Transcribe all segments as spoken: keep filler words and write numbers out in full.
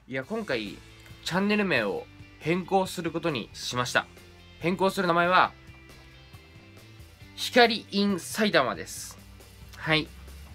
いや、今回、チャンネル名を変更することにしました。変更する名前は、光 in 埼玉です。はい。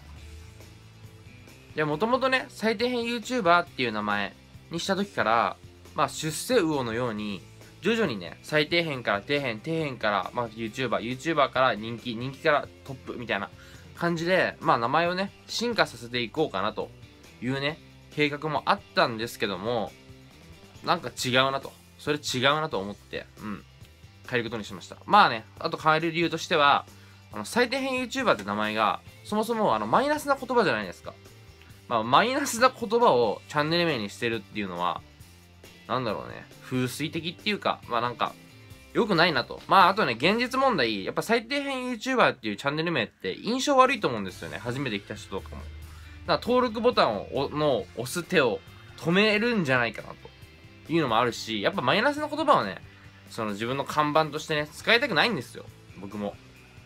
で、もともとね、最底辺 YouTuber っていう名前にした時から、まあ、出世魚のように、徐々にね、最底辺から底辺、底辺から、まあ、YouTuber、YouTuber から人気、人気からトップみたいな感じで、まあ、名前をね、進化させていこうかなというね、計画もあったんですけども、なんか違うなと。それ違うなと思って、うん。変えることにしました。まあね、あと変える理由としては、あの、最底辺 YouTuber って名前が、そもそもあの、マイナスな言葉じゃないですか。まあ、マイナスな言葉をチャンネル名にしてるっていうのは、なんだろうね、風水的っていうか、まあなんか、良くないなと。まあ、あとね、現実問題、やっぱ最底辺 YouTuber っていうチャンネル名って印象悪いと思うんですよね。初めて来た人とかも。だから登録ボタンをの押す手を止めるんじゃないかなというのもあるし、やっぱマイナスな言葉はね、その自分の看板としてね、使いたくないんですよ。僕も。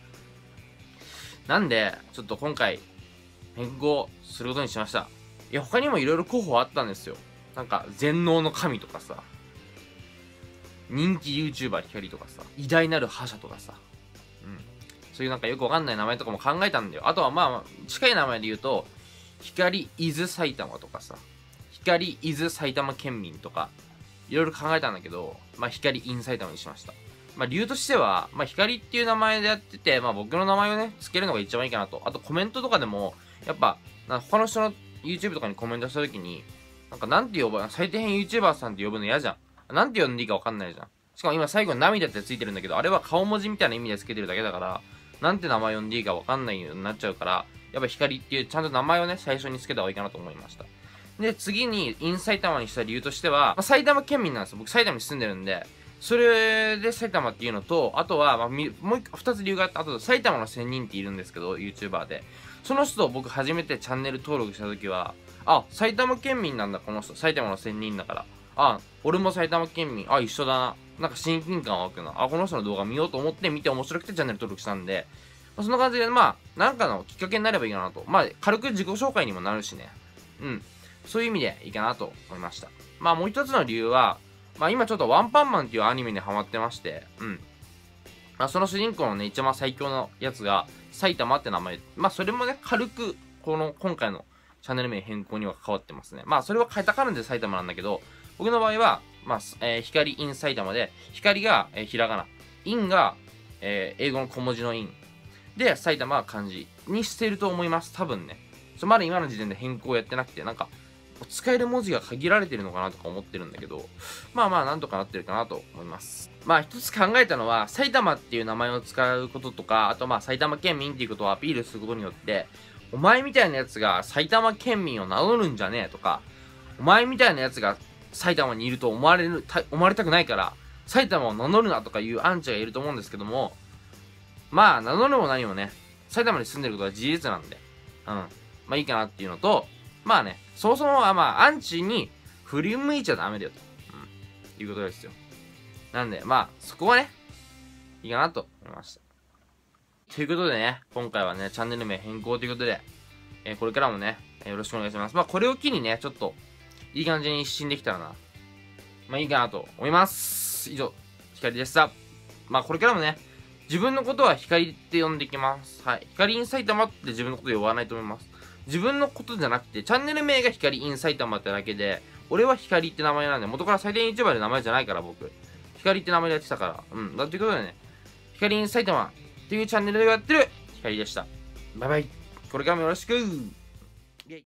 なんで、ちょっと今回、変更することにしました。いや、他にもいろいろ候補あったんですよ。なんか、全能の神とかさ、人気 YouTuber 光とかさ、偉大なる覇者とかさ、うん。そういうなんかよくわかんない名前とかも考えたんだよ。あとはまあ、近い名前で言うと、光伊豆埼玉とかさ、光伊豆埼玉県民とか、いろいろ考えたんだけど、まあ、光 in 埼玉にしました。まあ、理由としては、まあ、光っていう名前でやってて、まあ、僕の名前をね、付けるのが一番いいかなと。あと、コメントとかでも、やっぱ、他の人の YouTube とかにコメントしたときに、なんか、なんて呼ば、最底辺 YouTuber さんって呼ぶの嫌じゃん。なんて呼んでいいかわかんないじゃん。しかも今最後に涙ってついてるんだけど、あれは顔文字みたいな意味でつけてるだけだから、なんて名前呼んでいいかわかんないようになっちゃうから、やっぱ光っていう、ちゃんと名前をね、最初につけた方がいいかなと思いました。で、次に、in 埼玉にした理由としては、まあ、埼玉県民なんですよ。僕埼玉に住んでるんで、それで埼玉っていうのと、あとは、まあ、もう一個、二つ理由があって、あと埼玉の仙人っているんですけど、YouTuber で。その人を僕初めてチャンネル登録した時は、あ、埼玉県民なんだ、この人。埼玉の仙人だから。あ、俺も埼玉県民。あ、一緒だな。なんか親近感湧くな。あ、この人の動画見ようと思って見て面白くてチャンネル登録したんで、まあ、そんな感じで、まあ、なんかのきっかけになればいいかなと。まあ、軽く自己紹介にもなるしね。うん。そういう意味でいいかなと思いました。まあ、もう一つの理由は、まあ、今ちょっとワンパンマンっていうアニメにハマってまして、うん。まあ、その主人公のね、一番最強のやつが、埼玉って名前。まあ、それもね、軽く、この、今回のチャンネル名変更には関わってますね。まあ、それはカタカナで埼玉なんだけど、僕の場合は、まあ、えー、光 in 埼玉で、光が、えー、ひらがな、in が、えー、英語の小文字の in。で、埼玉は漢字にしてると思います。多分ね。まだ今の時点で変更やってなくて、なんか、使える文字が限られてるのかなとか思ってるんだけど、まあまあなんとかなってるかなと思います。まあ一つ考えたのは、埼玉っていう名前を使うこととか、あとまあ埼玉県民っていうことをアピールすることによって、お前みたいなやつが埼玉県民を名乗るんじゃねえとか、お前みたいなやつが埼玉にいると思われる、思われたくないから、埼玉を名乗るなとかいうアンチがいると思うんですけども、まあ名乗るも何もね、埼玉に住んでることは事実なんで、うん。まあいいかなっていうのと、まあね、そもそもはまあ、アンチに振り向いちゃダメだよと。うん。いうことですよ。なんで、まあ、そこはね、いいかなと思いました。ということでね、今回はね、チャンネル名変更ということで、えー、これからもね、よろしくお願いします。まあ、これを機にね、ちょっと、いい感じに一新できたらな、まあいいかなと思います。以上、光でした。まあ、これからもね、自分のことは光って呼んでいきます。はい。光イン埼玉って自分のこと呼ばないと思います。自分のことじゃなくて、チャンネル名が光イン埼玉ってだけで、俺は光って名前なんで、元から最低 YouTuber で名前じゃないから、僕。光って名前でやってたから。うん。だっていうことでね、光イン埼玉っていうチャンネルでやってる光でした。バイバイ。これからもよろしく。